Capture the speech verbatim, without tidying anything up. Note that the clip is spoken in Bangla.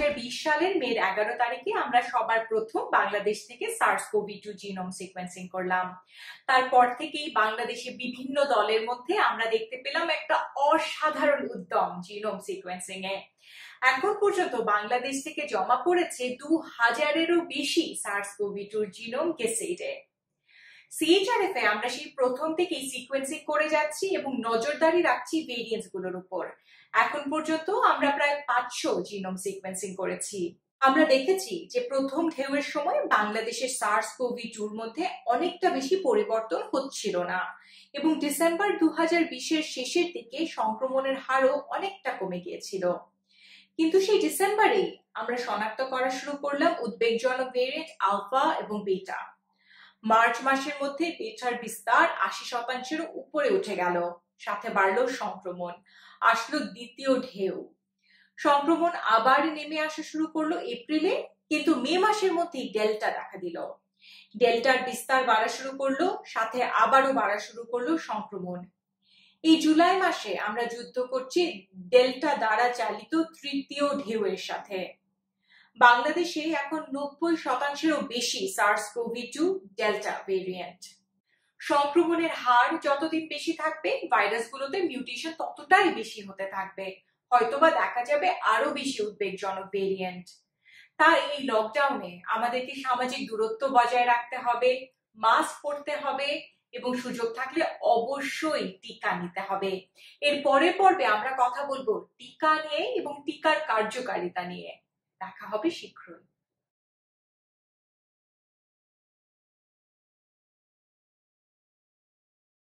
হাজার বিশ সালের মের এগারো তারিখে আমরা সবার প্রথম বাংলাদেশ থেকে SARS CoV two genome sequencing করলাম। তারপর থেকেই বাংলাদেশে বিভিন্ন দলের মধ্যে আমরা দেখতে পেলাম একটা অসাধারণ উদ্যম জিনোম সিকোয়েন্সিং এ। এখন পর্যন্ত বাংলাদেশ থেকে জমা পড়েছে দু হাজারেরও বেশি সার্স কোভি টু জিনোম গেসেটে। সিএইচআরএফ এ আমরা সেই প্রথম থেকেই সিকোয়েন্সিং করে যাচ্ছি এবং নজরদারি রাখছি ভেরিয়েন্টস গুলোর উপর। এখন পর্যন্ত আমরা প্রায় পাঁচশো জিনোম সিকোয়েন্সিং করেছি। আমরা দেখেছি যে প্রথম ঢেউয়ের সময় বাংলাদেশের সার্স কোভি টুর মধ্যে অনেকটা বেশি পরিবর্তন হচ্ছিল না এবং ডিসেম্বর দু হাজার বিশের শেষের দিকে সংক্রমণের হারও অনেকটা কমে গিয়েছিল। কিন্তু সেই ডিসেম্বরেই আমরা শনাক্ত করা শুরু করলাম উদ্বেগজনক ভেরিয়েন্ট আলফা এবং বেটা। মার্চ মাসের মধ্যে বেটার বিস্তার আশি শতাংশের উপরে উঠে গেল, সাথে বাড়ল সংক্রমণ, আসলো দ্বিতীয় ঢেউ। সংক্রমণ আবার নেমে আসা শুরু করলো এপ্রিলে, কিন্তু মে মাসের মধ্যেই ডেল্টা দেখা দিল। ডেল্টার বিস্তার বাড়া শুরু করলো, সাথে আবারও বাড়া শুরু করলো সংক্রমণ। এই জুলাই মাসে আমরা যুদ্ধ করছি ডেল্টা দ্বারা চালিত তৃতীয় ঢেউয়ের সাথে। বাংলাদেশে এখন নব্বই শতাংশেরও বেশি SARS CoV two delta variant. সংক্রমণের হার যতদিন বেশি থাকবে ভাইরাসগুলোতে মিউটেশন ততটাই বেশি হতে থাকবে, হয়তোবা দেখা যাবে আরো বেশি উদ্বেগজনক ভেরিয়েন্ট। তাই এই লকডাউনে আমাদেরকে সামাজিক দূরত্ব বজায় রাখতে হবে, মাস্ক পরতে হবে এবং সুযোগ থাকলে অবশ্যই টিকা নিতে হবে। এর পরের পর্বে আমরা কথা বলবো টিকা নিয়ে এবং টিকার কার্যকারিতা নিয়ে। দেখা হবে শীঘ্রই।